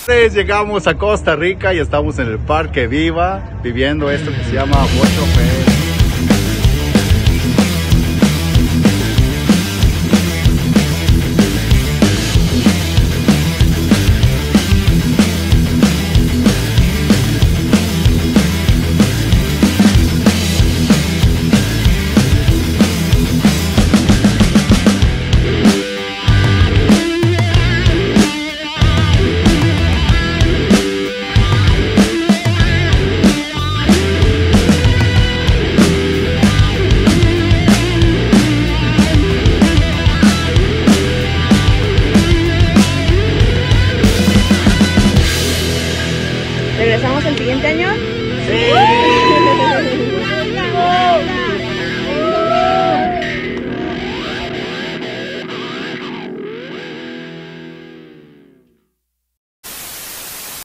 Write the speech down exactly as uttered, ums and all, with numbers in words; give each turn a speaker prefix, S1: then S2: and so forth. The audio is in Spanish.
S1: Pues llegamos a Costa Rica y estamos en el Parque Viva, viviendo esto que se llama Ocho P.
S2: Regresamos el siguiente año